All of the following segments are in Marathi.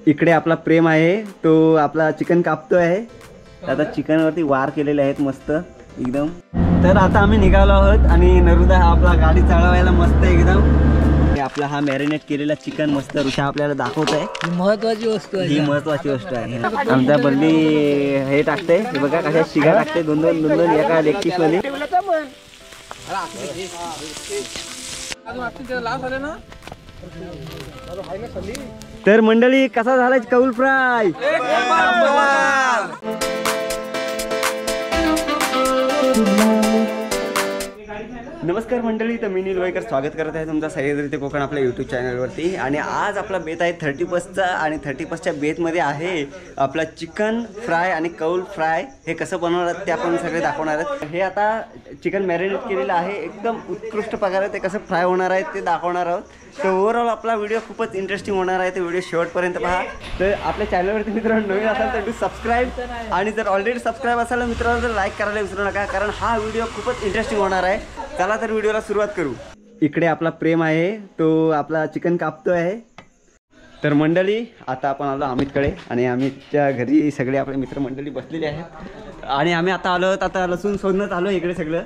इकडे आपला प्रेम आहे, तो आपला चिकन कापतो आहे. आता चिकनवरती वार केलेले आहेत मस्त एकदम. तर आता आम्ही निघालो आहोत आणि नरुदा हा आपला गाडी चालवायला मस्त एकदम. आपला हा मॅरिनेट केलेला चिकन मस्त ऋषा आपल्याला दाखवत आहे. ही महत्वाची वस्तू आहे. आमचा बल्ली हे टाकते, हे बघा कशा शिगा टाकते, दोन दोन एका लेग पीस मध्ये. तर मंडळी कसा झाला कौल फ्राय? नमस्कार मंडळी, तर मी निलवाईकर स्वागत करत आहे तुमचा सह्याद्री ते कोकण आपल्या यूट्यूब चॅनलवरती. आणि आज आपला बेत आहे 30+चा आणि 30+च्या बेतमध्ये आहे आपला चिकन फ्राय आणि कौल फ्राय. हे कसं बनवणार ते आपण सगळे दाखवणार आहेत. हे आता चिकन मॅरिनेट केलेलं आहे एकदम उत्कृष्ट प्रकारे, ते कसं फ्राय होणार आहे ते दाखवणार आहोत. तर ओव्हरऑल आपला व्हिडिओ खूपच इंटरेस्टिंग होणार आहे, तर व्हिडिओ शेवटपर्यंत पहा. तर आपल्या चॅनलवरती मित्रांनो नवीन असाल तर डू सबस्क्राईब, आणि जर ऑलरेडी सबस्क्राईब असाल तर मित्रांनो तर लाईक करायला विसरू नका, कारण हा व्हिडिओ खूपच इंटरेस्टिंग होणार आहे. चला तर व्हिडिओला सुरुवात करू. इकडे आपला प्रेम आहे, तो आपला चिकन कापतो आहे. तर मंडळी आता आपण आलो अमितकडे, आणि अमितच्या घरी सगळे आपले मित्रमंडळी बसलेले आहेत. आणि आम्ही आता आलो, आता लसूण शोधण्यात आलो इकडे सगळं.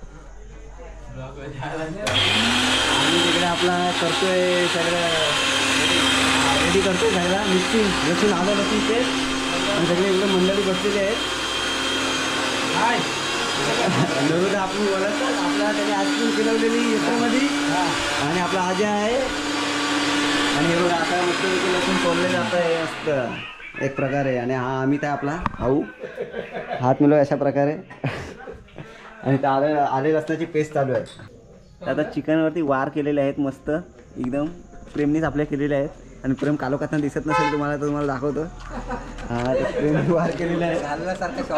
आणि तिकडे आपला करतोय सगळं रेडी करतोय सगळं मिक्सिंग. लसूण आलं लसूण ते, आणि सगळे इकडे मंडळी बसलेले आहेत. नरुदा आपण बोलत आपला त्याने आईस्क्रीम फिरवलेली याच्यामध्ये, आणि आपला आजी आहे. आणि हे बघा आता मस्त लसूण तोडले जात आहे मस्त एक प्रकारे. आणि हा अमित आहे आपला भाऊ, हात मिळव अशा प्रकारे. आणि त्या आले लसणाची पेस्ट चालू आहे. आता चिकनवरती वार केलेले आहेत मस्त एकदम, प्रेमनीच आपल्या केलेले आहेत. आणि प्रेम कालोखातना दिसत नसेल तुम्हाला तर तुम्हाला दाखवतो. हा प्रेमने वार केलेले आहे.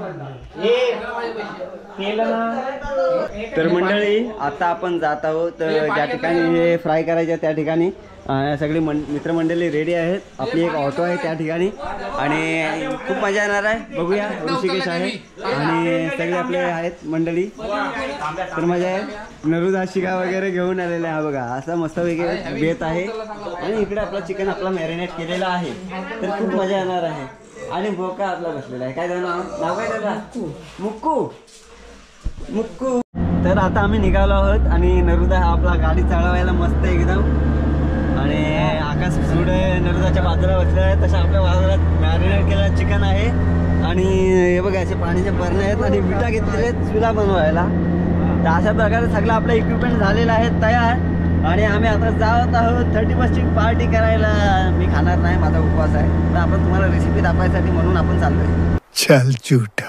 तर मंडळी आता आपण जात आहोत ज्या ठिकाणी हे फ्राय करायचे त्या ठिकाणी. सगळी मित्रमंडळी रेडी आहेत. आपली एक ऑटो आहे त्या ठिकाणी, आणि खूप मजा येणार आहे. बघूया, ऋषिकेश आहे आणि सगळे आपले आहेत मंडळी, तर मजा आहे. नरुदा शिगा वगैरे घेऊन आलेला आहे. हा बघा असा मस्त वगैरे बेत आहे. आणि इकडे आपला चिकन आपला मॅरिनेट केलेला आहे, तर खूप मजा येणार आहे. आणि भोका आपला बसलेला आहे. काय नाव काय त्याला? मुक्कू. मुक्कू. तर आता आम्ही निघालो आहोत, आणि नरुदा हा आपला गाडी चालवायला मस्त एकदम. आणि आकाश पुढे नरुदाच्या बाजूला बसलेला आहे, तसं आपल्या बाजूला मॅरिनेट केलेला चिकन आहे. आणि हे बघा असे पाण्याचे बरणे आहेत, आणि विटा घेतलेले आहेत चुला बनवायला. तर अशा प्रकारे सगळं आपलं इक्विपमेंट झालेलं आहे तयार. आणि आम्ही आता जात आहोत 30+ची पार्टी करायला. मी खाणार नाही, माझा उपवास आहे. तर आपण तुम्हाला रेसिपी दाखवायसाठी म्हणून आपण चाललोय. चल झूठा.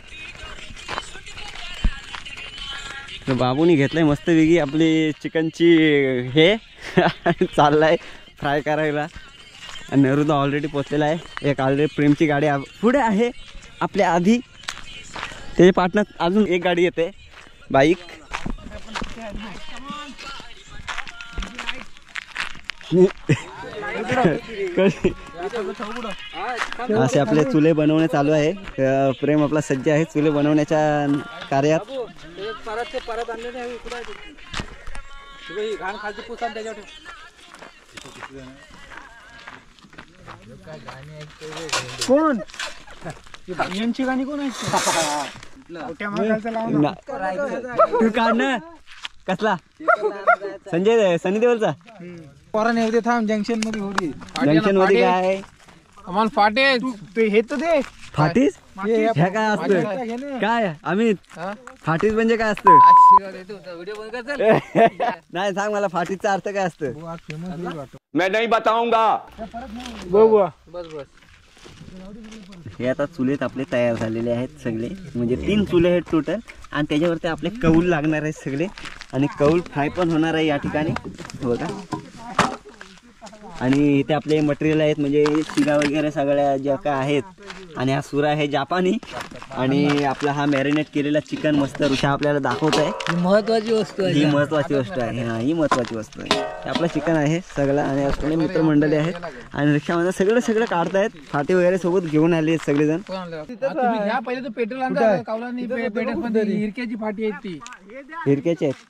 तर बाबूनी घेतलंय मस्त वेगळी आपली चिकनची हे चाललाय फ्राय करायला. आणि नरुदा ऑलरेडी पोचलेला आहे. एक ऑलरेडी प्रेमची गाडी पुढे आहे आपल्या आधी, त्याच्या पाठनं अजून एक गाडी येते बाईक. असे आपले चुले बनवणे चालू आहे. प्रेम आपला सज्ज आहे चुले बनवण्याच्या कार्यात. कोण यांची गाणी कोण आहेत? तू काढ ना. कसला? संजय सनी देवलचा. पोराने होते थांब जंक्शन मध्ये होती. जंक्शन मध्ये काय आम्हाला फाटे हे तर दे. फाटीस ह्या काय असतं? काय अमित फाटीस म्हणजे काय असतं? नाही सांग मला, फाटीचा अर्थ काय असतं? मैं नहीं बताऊंगा. बस हे आता चुलेत आपले तयार झालेले आहेत सगळे, म्हणजे 3 चुले आहेत टोटल. आणि त्याच्यावरती आपले कौल लागणार आहेत सगळे, आणि कौल फ्राय पण होणार आहे या ठिकाणी बघा. आणि इथे आपले मटेरियल आहेत, म्हणजे शिगा वगैरे सगळ्या ज्या काय आहेत. आणि हा सुरा आहे जापानी, आणि आपला हा मॅरिनेट केलेला चिकन मस्त ऋषा आपल्याला दाखवत आहे. ही महत्वाची वस्तू आहे. ही महत्वाची वस्तू आहे. हा ही महत्वाची वस्तू आहे. आपला चिकन आहे सगळं, आणि सगळे मित्रमंडळी आहेत. आणि रिक्षामध्ये सगळं काढतायत. फाटी वगैरे सोबत घेऊन आले आहेत सगळेजण. पहिले तर पेट्रोल आणता कावलानी पेट्रोल हिरक्याची फाटी आहेत ती हिरक्याची आहेत.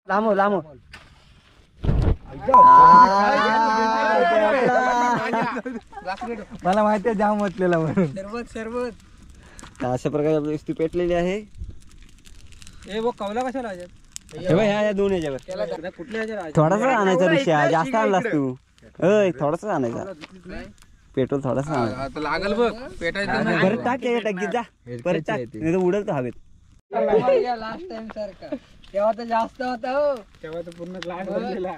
लांब लांब मला माहिती आहे जाम म्हटलेला म्हणून. सरबत सरबत अशा प्रकारे आपली वस्तू पेटलेली आहे. ए वो कवला कशाला ह्या दोन ह्याच्यावर कुठल्या थोडासा आणायचा ऋषा, जास्त आणलास तू. होय थोडासा आणायचा पेट्रोल, थोडासा आणायचा. लागल बघ पेटायचं परत टाक टाकीत जा, परत टाक नाही तर उडल तर हवेत. लास्ट टाइम सारखा तेव्हा तर जास्त होता हो, तेव्हा तर पूर्ण ग्लास भरलेला.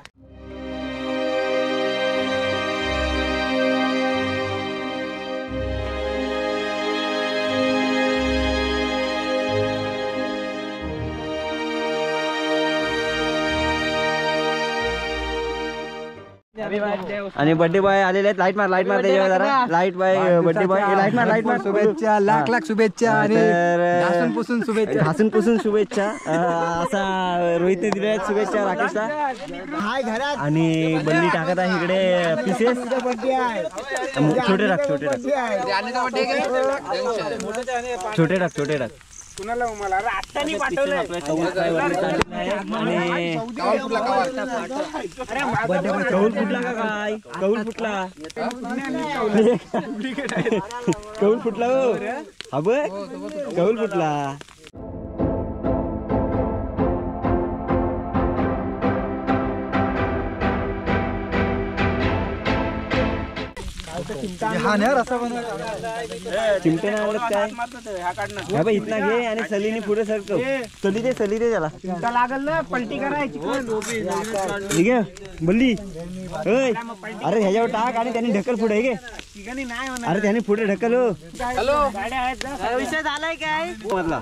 आणि बर्थडे बॉय आलेले आहेत. लाईट मार त्याच्यावर जरा. Light boy birthday boy light मार. शुभेच्छा, लाख लाख शुभेच्छा आणि घासून पुसून शुभेच्छा. घासून पुसून शुभेच्छा. असा रोहितने दिल्या आहेत शुभेच्छा राकेशला. आणि बल्ली टाकत आहे इकडे पीसेस. छोटे टाक छोटे टाक. कुणाला मला आत्तानी पाठवलंय. कौल फुटला का काय? कौल फुटला. कौल फुटला हो. हा बघ कौल फुटला. चिमटे नाही आवडत काय? ह्या बघ इथना घे आणि सलीने पुढे सरकव. सली दे त्याला. लागल ना पलटी करायची. ठीक आहे बल्ली. होय अरे ह्याच्यावर टाक आणि त्यांनी ढकल पुढे घे. अरे त्याने पुढे ढकल. हो विषय झालाय काय मधला.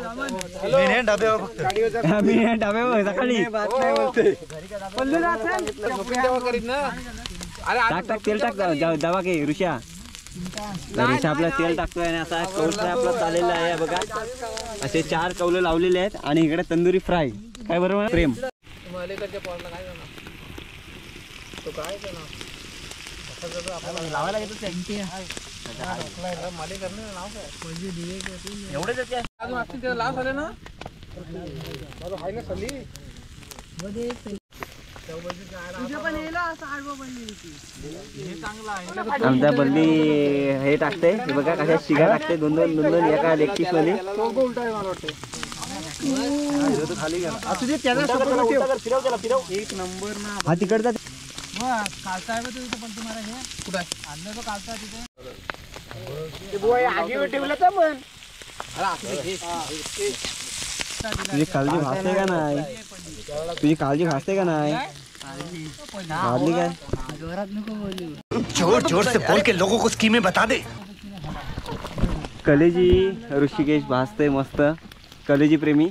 मी डाब्यावर सकाळी टाक तेल टाक. दवा घे ऋषा. ऋषा आपला तेल टाकतोय आणि असा कौल आपला चाललेला आहे बघा. असे 4 कौल लावलेले आहेत आणि इकडे तंदुरी फ्राय. काय बरोबर प्रेम. आमच्या बल्ली हे टाकते हे बघा कशा शिगा टाकते. दोन एका इलेक्ट्रिक मध्ये. हा तिकडचा तुझी काळजी भासते का नाही? भासली काय? जोर से बोल के लोगों को स्कीमें बता दे. कलेजी ऋषिकेश भासते मस्त. कलेजी प्रेमी.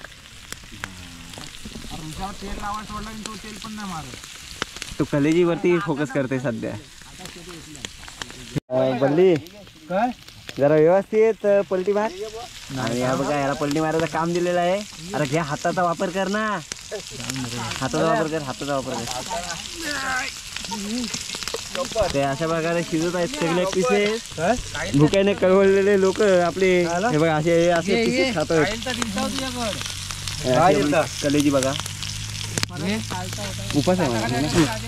तो कलेजी वरती फोकस करते सध्या. बल्ली काय जरा व्यवस्थित पलटी मार. आणि या बघा याला पलटी मारायचं काम दिलेलं आहे. अरे घ्या हाताचा वापर कर ना. हाताचा वापर कर. ते अशा प्रकारे शिजत आहेत सगळे पीसेस. भुक्याने कळवळलेले लोक आपले हे बघा असे पीसेस खात आहेत. कलेजी बघा उपास आहे मला.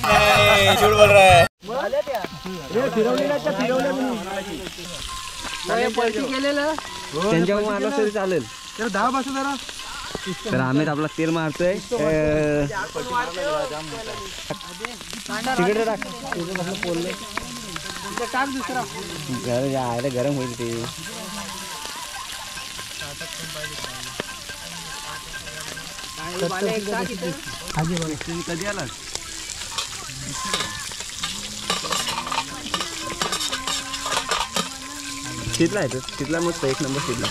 त्यांच्यावर मारला तरी चालेल. 10 पासून जरा. तर आम्ही आपला तेल मारतोय. तिकडे टाक. गरम होईल ते. कधी आला शिजला आहे तो. शिजला मस्त एक नंबर शिजला.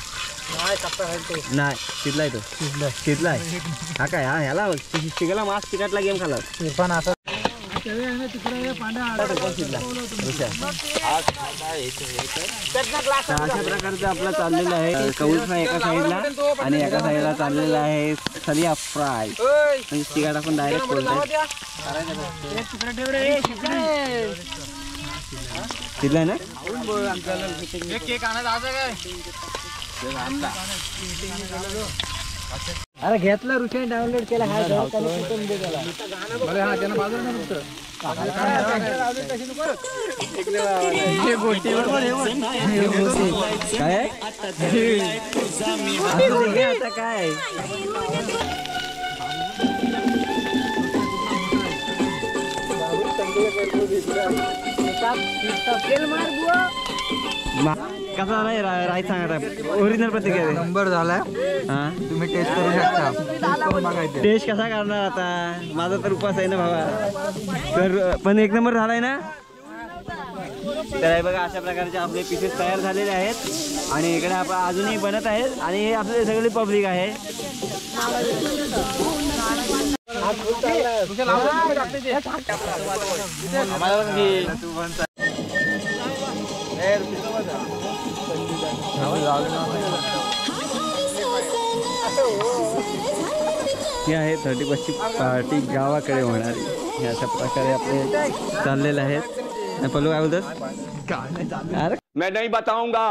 नाही शिजला आहे तो. शिजला आहे हा काय. हा ह्याला शिकायला मास तिकटला गेम खाला. अशा प्रकारचं आपलं चाललेलं आहे. कौल फ्राय एका साईडला आणि एका साईडला चाललेला आहे सलिया फ्राय. म्हणजे तिघाट आपण डायरेक्ट बोलतोय. शिजलाय ना. अरे घेतला ऋषाने डाउनलोड केला हा काय आता काय कसा झालाय राईट सांगा ओरिजिनल प्रतिक्रिया नंबर झालाय. हा तुम्ही टेस्ट करू शकता. टेस्ट कसा करणार आता माझा तर उपास आहे ना भावा तर पण एक नंबर झालाय ना. तर हे बघा अशा प्रकारचे आपले पीसेस तयार झालेले आहेत आणि इकडे आपण अजूनही बनत आहेत आणि हे आपले सगळे पब्लिक आहे. ही आहे 31ची पार्टी गावाकडे होणारी. हे अशा प्रकारे आपले चाललेले आहेत. पल्लू काय बोलतात? अरे मैं नहीं बताऊंगा.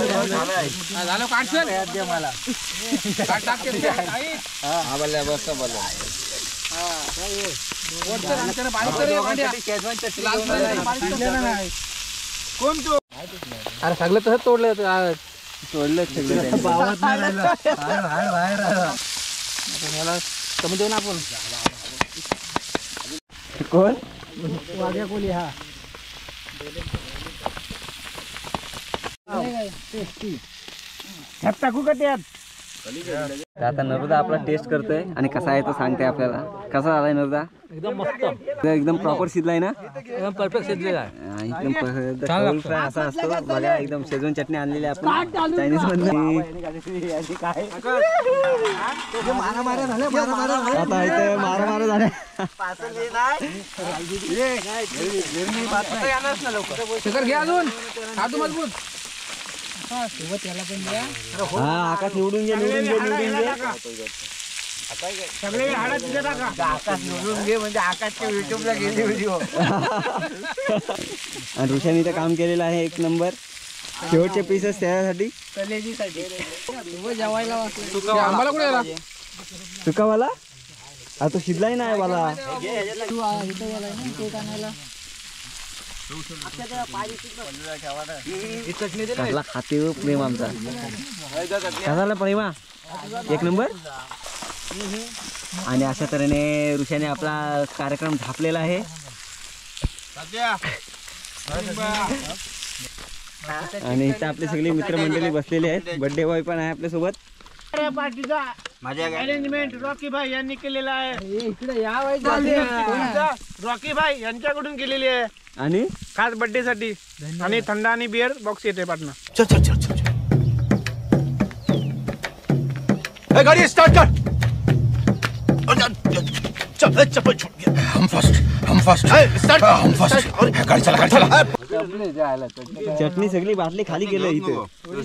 अरे सगळं तसं तोडलं सोडलं सगळं मला कमी देऊ ना आपण. कोण वाघ्या कोली हा टाकू का त्यात. तर आता नर्मदा आपला टेस्ट करतोय आणि कसा आहे तो सांगते आपल्याला. कसा झालाय नर्मदा? एकदम मस्त एकदम प्रॉपर शिजलाय ना. एकदम परफेक्ट शिजलेला आहे. एकदम कौल फ्राय असा असतो बघा. एकदम शेजवान चटणी आणलेली आपण चायनीज मधून. आता इथे मारामारा झाल्या. शिखर घे अजून हात मजबूत. त्याला पण द्या. हा आकाश निवडून घे निवडून घे निवडून घे. सगळे हाडा तिथे टाका. आकाश निवडून घे म्हणजे आकाशच्या युट्यूबला गेले व्हिडिओ. आणि ऋषाने इथं काम केलेलं आहे एक नंबर. शेवटचे पीसेस त्यासाठी कलेजीसाठी जेवायला आंबाला कुठे गेला सुकावाला. हा तो शिजलाय ना वाला. कसला खाते हो प्रेम आमचा. कसाला प्रेमा एक नंबर. आणि अशा तऱ्हेने ऋषाने आपला कार्यक्रम झापलेला आहे. आणि इथं आपले सगळे मित्रमंडळी बसलेले आहेत. बर्थडे बॉय पण आहे आपल्या सोबत. पार्टीचा अरेंजमेंट रॉकी भाई यांनी केलेला आहे. इकडे या रॉकी भाई यांच्याकडून केलेली आहे आणि खास बर्थडे साठी. आणि थंडा आणि बिअर बॉक्स येते पाटणा. चल चल चल चल ए, गाड़ी स्टार्ट कर. चल चप्पल छूट गया. हम फर्स्ट स्टार्ट. हम फर्स्ट. गाड़ी चला गाड़ी चला. चटणी सगळी बाटली खाली गेलं इथं.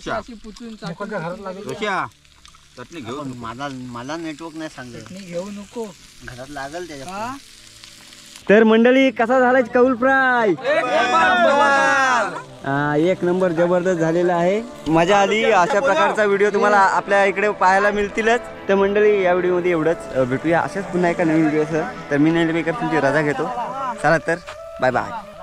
चटणी घेऊ. मला नेटवर्क नाही सांगत. घेऊ नको घरात लागल त्याच्या. तर मंडळी कसा झालाय कौल फ्राय? एक नंबर जबरदस्त झालेला आहे. मजा आली. अशा प्रकारचा व्हिडिओ तुम्हाला आपल्या इकडे पाहायला मिळतीलच. तर मंडळी या व्हिडिओमध्ये एवढंच. भेटूया अशाच पुन्हा एका नवीन व्हिडिओसह. तर मी नेटमेकर तुमची रजा घेतो. चला तर बाय बाय.